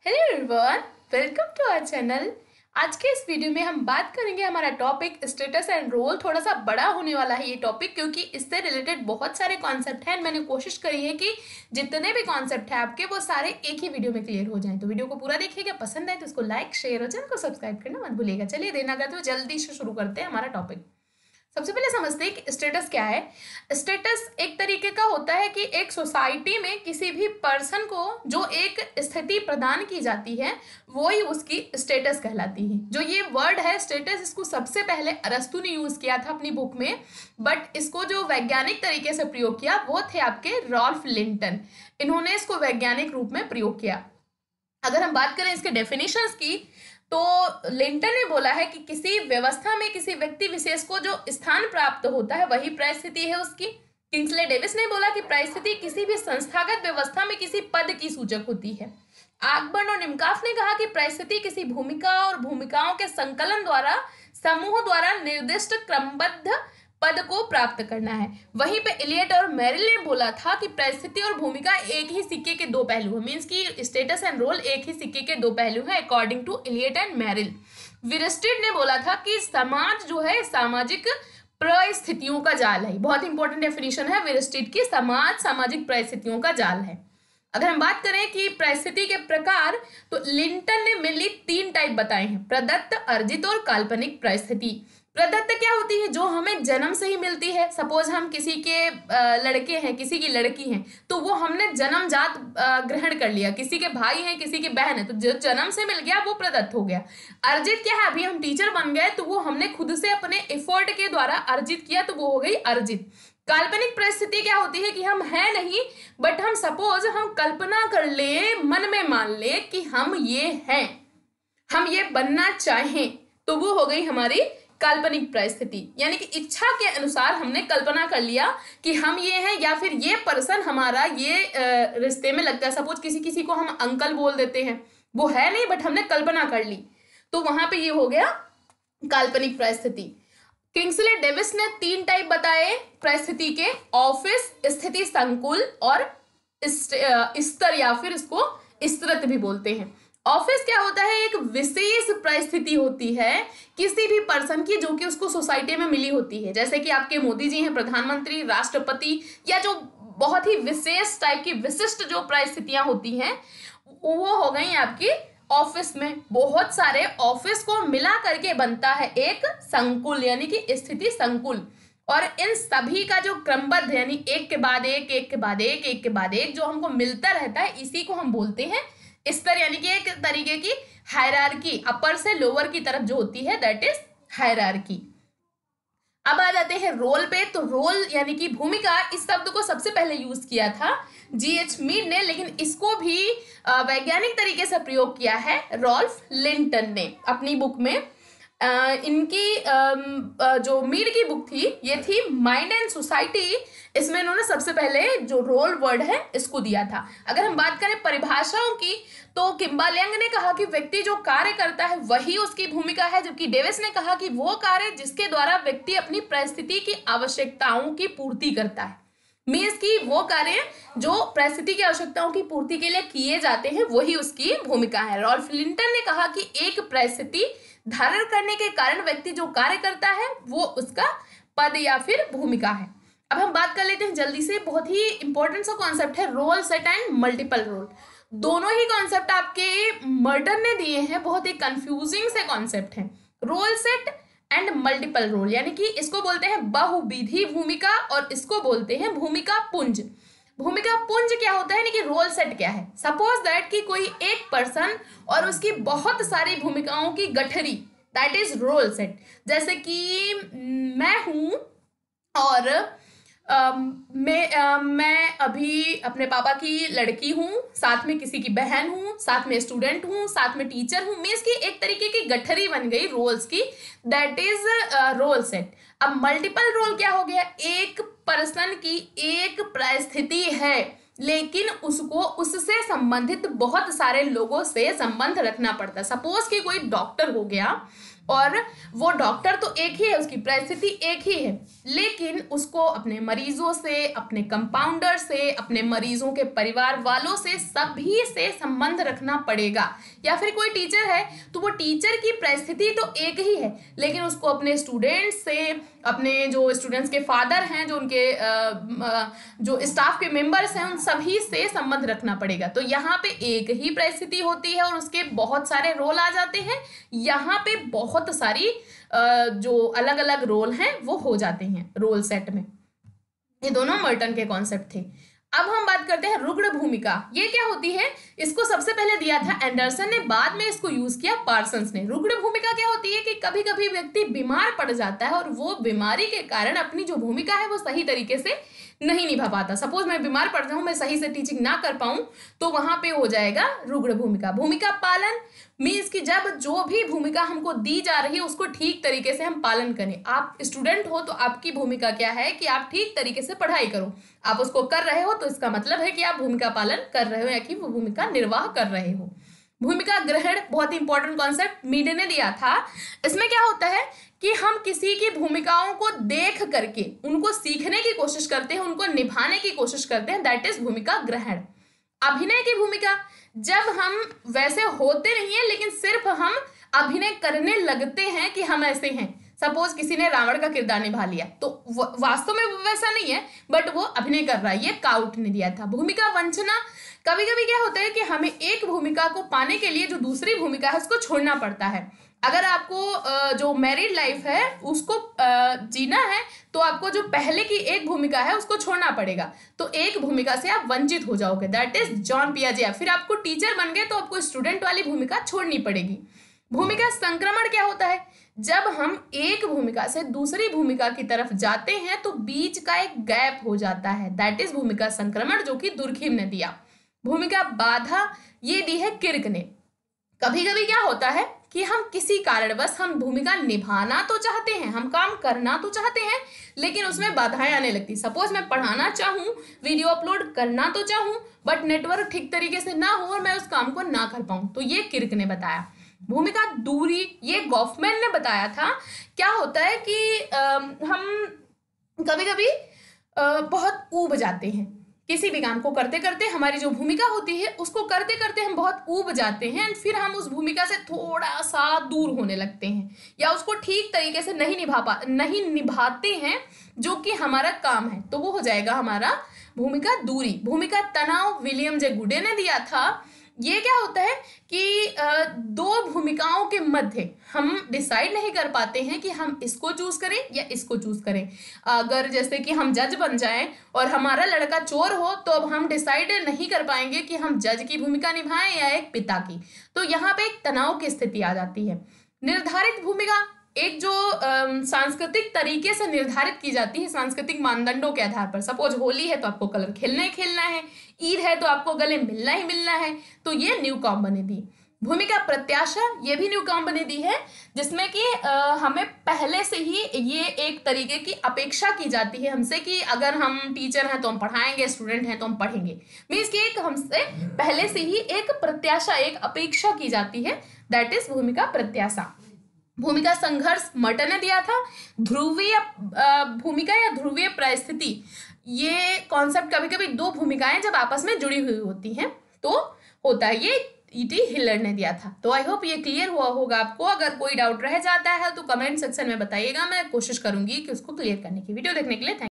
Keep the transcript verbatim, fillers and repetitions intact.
Hello everyone, welcome to our channel. आज के इस वीडियो में हम बात करेंगे, हमारा टॉपिक स्टेटस एंड रोल। थोड़ा सा बड़ा होने वाला है ये टॉपिक, क्योंकि इससे रिलेटेड बहुत सारे कॉन्सेप्ट हैं। मैंने कोशिश करी है कि जितने भी कॉन्सेप्ट हैं आपके, वो सारे एक ही वीडियो में क्लियर हो जाएं। तो वीडियो को पूरा देखिएगा, पसंद आए तो उसको लाइक शेयर और चैनल को सब्सक्राइब करना मत भूलिएगा। चलिए देर ना करते हुए जल्दी से शुरू करते हैं हमारा टॉपिक। सबसे पहले समझते हैं कि स्टेटस क्या है। स्टेटस एक तरीके का होता है कि एक सोसाइटी में किसी भी पर्सन को जो एक स्थिति प्रदान की जाती है, वो ही उसकी स्टेटस कहलाती है। जो ये वर्ड है स्टेटस, इसको सबसे पहले अरस्तु ने यूज किया था अपनी बुक में, बट इसको जो वैज्ञानिक तरीके से प्रयोग किया वो थे आपके रॉल्फ लिंटन। इन्होंने इसको वैज्ञानिक रूप में प्रयोग किया। अगर हम बात करें इसके डेफिनेशंस की, तो लिंटन ने बोला है कि किसी व्यवस्था में किसी व्यक्ति विशेष को जो स्थान प्राप्त होता है वही परिस्थिति है उसकी। किंग्सले डेविस ने बोला कि परिस्थिति किसी भी संस्थागत व्यवस्था में किसी पद की सूचक होती है। आकबर्न और निमकाफ ने कहा कि परिस्थिति किसी भूमिका और भूमिकाओं के संकलन द्वारा समूह द्वारा निर्दिष्ट क्रमबद्ध पद को प्राप्त करना है। वहीं पे इलियट और मेरिल ने बोला था कि परिस्थिति और भूमिका एक ही सिक्के के दो पहलू हैं। मींस कि स्टेटस एंड रोल एक ही सिक्के के दो पहलू हैं, according to Eliot and Merrill. विरस्टेड ने बोला था कि समाज जो है सामाजिक परिस्थितियों का जाल है। बहुत इंपॉर्टेंट डेफिनेशन है विरस्टेड की, समाज सामाजिक परिस्थितियों का जाल है। अगर हम बात करें कि परिस्थिति के प्रकार, तो लिंटन ने मेनली तीन टाइप बताए हैं, प्रदत्त, अर्जित और काल्पनिक परिस्थिति। प्रदत्त क्या होती है? जो हमें जन्म से ही मिलती है। सपोज हम किसी के लड़के हैं, किसी की लड़की हैं, तो वो हमने जन्मजात ग्रहण कर लिया। किसी के भाई हैं, किसी की बहन है, तो जो जन्म से मिल गया वो प्रदत्त हो गया। अर्जित क्या है? अभी हम टीचर बन गए तो वो हमने खुद से अपने एफर्ट के द्वारा अर्जित किया, तो वो हो गई अर्जित। काल्पनिक परिस्थिति क्या होती है कि हम है नहीं, बट हम सपोज हम कल्पना कर ले, मन में मान ले कि हम ये हैं, हम ये बनना चाहें, तो वो हो गई हमारी काल्पनिक परिस्थिति। यानी कि इच्छा के अनुसार हमने कल्पना कर लिया कि हम ये हैं, या फिर ये पर्सन हमारा ये रिश्ते में लगता है। सपोज किसी किसी को हम अंकल बोल देते हैं, वो है नहीं बट हमने कल्पना कर ली, तो वहां पे ये हो गया काल्पनिक परिस्थिति। किंग्सले डेविस ने तीन टाइप बताए परिस्थिति के, ऑफिस, स्थिति संकुल और स्तर, या फिर इसको स्तृत भी बोलते हैं। ऑफिस क्या होता है? एक विशेष परिस्थिति होती है किसी भी पर्सन की, जो कि उसको सोसाइटी में मिली होती है। जैसे कि आपके मोदी जी हैं, प्रधानमंत्री, राष्ट्रपति, या जो बहुत ही विशेष टाइप की विशिष्ट जो परिस्थितियां होती हैं, वो हो गई आपकी ऑफिस में। बहुत सारे ऑफिस को मिला करके बनता है एक संकुल, यानी कि स्थिति संकुल। और इन सभी का जो क्रमबद्ध, यानी एक के बाद एक, एक के बाद एक, एक के बाद एक जो हमको मिलता रहता है, इसी को हम बोलते हैं स्तर। यानी कि एक तरीके की हायरार्की, अपर से लोअर की तरफ जो होती है, दैट इज हायरार्की। अब आ जाते हैं रोल पे। तो रोल यानी कि भूमिका, इस शब्द को सबसे पहले यूज किया था जी एच मीड ने, लेकिन इसको भी वैज्ञानिक तरीके से प्रयोग किया है रॉल्फ लिंटन ने अपनी बुक में। Uh, इनकी uh, जो मीड की बुक थी, ये थी माइंड एंड सोसाइटी। इसमें इन्होंने सबसे पहले जो रोल वर्ड है इसको दिया था। अगर हम बात करें परिभाषाओं की, तो किम्बालेंग ने कहा कि व्यक्ति जो कार्य करता है वही उसकी भूमिका है, जबकि डेविस ने कहा कि वो कार्य जिसके द्वारा व्यक्ति अपनी परिस्थिति की आवश्यकताओं की पूर्ति करता है। मीन्स की वो कार्य जो परिस्थिति की आवश्यकताओं की पूर्ति के लिए किए जाते हैं, वही उसकी भूमिका है। रॉल्फ लिंटन ने कहा कि एक परिस्थिति धारण करने के कारण व्यक्ति जो कार्य करता है वो उसका पद या फिर भूमिका है। अब हम बात कर लेते हैं जल्दी से, बहुत ही इंपॉर्टेंट सा कॉन्सेप्ट है role set and multiple role. दोनों ही कॉन्सेप्ट आपके मर्डन ने दिए हैं, बहुत ही कंफ्यूजिंग से कॉन्सेप्ट हैं। Role set and multiple role, यानी कि इसको बोलते हैं बहुविधि भूमिका और इसको बोलते हैं भूमिका पुंज। भूमिका पुंज क्या होता है, यानी कि रोल सेट क्या है? सपोज दैट कि कोई एक पर्सन और उसकी बहुत सारी भूमिकाओं की गठरी, दैट इज रोल सेट। जैसे कि मैं हूं और आ, मैं आ, मैं अभी अपने पापा की लड़की हूँ, साथ में किसी की बहन हूँ, साथ में स्टूडेंट हूँ, साथ में टीचर हूँ। मीन्स की एक तरीके की गठरी बन गई रोल्स की, दैट इज रोल सेट। अब मल्टीपल रोल क्या हो गया? एक पर्सन की एक परिस्थिति है, लेकिन उसको उससे संबंधित बहुत सारे लोगों से संबंध रखना पड़ता है। सपोज कि कोई डॉक्टर हो गया, और वो डॉक्टर तो एक ही है, उसकी परिस्थिति एक ही है, लेकिन उसको अपने मरीजों से, अपने कंपाउंडर से, अपने मरीजों के परिवार वालों से, सभी से संबंध रखना पड़ेगा। या फिर कोई टीचर है तो वो टीचर की परिस्थिति तो एक ही है, लेकिन उसको अपने स्टूडेंट्स से, अपने जो स्टूडेंट्स के फादर हैं, जो उनके जो स्टाफ के मेंबर्स हैं, उन सभी से संबंध रखना पड़ेगा। तो यहाँ पे एक ही परिस्थिति होती है और उसके बहुत सारे रोल आ जाते हैं। यहाँ पे बहुत सारी जो अलग अलग रोल हैं वो हो जाते हैं रोल सेट में। ये दोनों मर्टन के कॉन्सेप्ट थे। अब हम बात करते हैं रुग्ण भूमिका। ये क्या होती है? इसको सबसे पहले दिया था एंडरसन ने, बाद में इसको यूज किया पार्सन्स ने। रुग्ण भूमिका क्या होती है कि कभी कभी व्यक्ति बीमार पड़ जाता है और वो बीमारी के कारण अपनी जो भूमिका है वो सही तरीके से नहीं निभा पाता। सपोज मैं बीमार पड़ जाऊं, मैं सही से टीचिंग ना कर पाऊं, तो वहां पे हो जाएगा रुग्ण भूमिका। भूमिका पालन मीन्स कि जब जो भी भूमिका हमको दी जा रही है उसको ठीक तरीके से हम पालन करें। आप स्टूडेंट हो तो आपकी भूमिका क्या है कि आप ठीक तरीके से पढ़ाई करो। आप उसको कर रहे हो तो इसका मतलब है कि आप भूमिका पालन कर रहे हो या कि वो भूमिका निर्वाह कर रहे हो। भूमिका ग्रहण बहुत ही इंपॉर्टेंट कॉन्सेप्ट मीड ने दिया था। इसमें क्या होता है कि हम किसी की भूमिकाओं को देख करके उनको सीखने की कोशिश करते हैं, उनको निभाने की कोशिश करते हैं, दैट इज भूमिका ग्रहण। अभिनय की भूमिका, जब हम वैसे होते नहीं है लेकिन सिर्फ हम अभिनय करने लगते हैं कि हम ऐसे हैं। सपोज किसी ने रावण का किरदार निभा लिया तो वास्तव में वो वैसा नहीं है, बट वो अभिनय कर रहा है। ये काउट ने दिया था। भूमिका वंचना, कभी कभी क्या होता है कि हमें एक भूमिका को पाने के लिए जो दूसरी भूमिका है उसको छोड़ना पड़ता है। अगर आपको जो मैरिड लाइफ है उसको जीना है तो आपको जो पहले की एक भूमिका है उसको छोड़ना पड़ेगा, तो एक भूमिका से आप वंचित हो जाओगे, दैट इज जॉन पियाजे। फिर आपको टीचर बन गए तो आपको स्टूडेंट वाली भूमिका छोड़नी पड़ेगी। भूमिका संक्रमण क्या होता है? जब हम एक भूमिका से दूसरी भूमिका की तरफ जाते हैं तो बीच का एक गैप हो जाता है, दैट इज भूमिका संक्रमण, जो कि दुर्खिम ने दिया। भूमिका बाधा ये दी है किर्क ने। कभी कभी क्या होता है कि हम किसी कारणवश हम भूमिका निभाना तो चाहते हैं, हम काम करना तो चाहते हैं, लेकिन उसमें बाधाएं आने लगती। सपोज मैं पढ़ाना चाहूं, वीडियो अपलोड करना तो चाहूं, बट नेटवर्क ठीक तरीके से ना हो और मैं उस काम को ना कर पाऊं, तो ये किर्क ने बताया। भूमिका दूरी, ये गॉफमैन ने बताया था। क्या होता है कि आ, हम कभी कभी आ, बहुत ऊब जाते हैं किसी भी काम को करते करते। हमारी जो भूमिका होती है उसको करते करते हम बहुत ऊब जाते हैं एंड फिर हम उस भूमिका से थोड़ा सा दूर होने लगते हैं या उसको ठीक तरीके से नहीं निभा पा नहीं निभाते हैं जो कि हमारा काम है, तो वो हो जाएगा हमारा भूमिका दूरी। भूमिका तनाव विलियम जे गुडे ने दिया था। ये क्या होता है कि दो भूमिकाओं के मध्य हम डिसाइड नहीं कर पाते हैं कि हम इसको चूज करें या इसको चूज करें। अगर जैसे कि हम जज बन जाएं और हमारा लड़का चोर हो तो अब हम डिसाइड नहीं कर पाएंगे कि हम जज की भूमिका निभाएं या एक पिता की, तो यहाँ पे एक तनाव की स्थिति आ जाती है। निर्धारित भूमिका एक जो सांस्कृतिक तरीके से निर्धारित की जाती है, सांस्कृतिक मानदंडों के आधार पर। सपोज होली है तो आपको कलर खेलना ही खेलना है, ईद है तो आपको गले मिलना ही मिलना है, तो ये न्यू कॉम्ब ने दी। भूमिका प्रत्याशा, ये भी न्यू कॉम्ब ने दी है, जिसमें कि हमें पहले से ही ये एक तरीके की अपेक्षा की जाती है हमसे कि अगर हम टीचर हैं तो हम पढ़ाएंगे, स्टूडेंट हैं तो हम पढ़ेंगे। मीन्स कि एक हमसे पहले से ही एक प्रत्याशा, एक अपेक्षा की जाती है, दैट इज भूमिका प्रत्याशा। भूमिका संघर्ष मर्टन ने दिया था। ध्रुवीय भूमिका या ध्रुवीय परिस्थिति, ये कॉन्सेप्ट कभी कभी दो भूमिकाएं जब आपस में जुड़ी हुई होती हैं तो होता है, ये ईटी हिलर ने दिया था। तो आई होप ये क्लियर हुआ होगा आपको। अगर कोई डाउट रह जाता है तो कमेंट सेक्शन में बताइएगा, मैं कोशिश करूंगी कि उसको क्लियर करने की। वीडियो देखने के लिए थैंक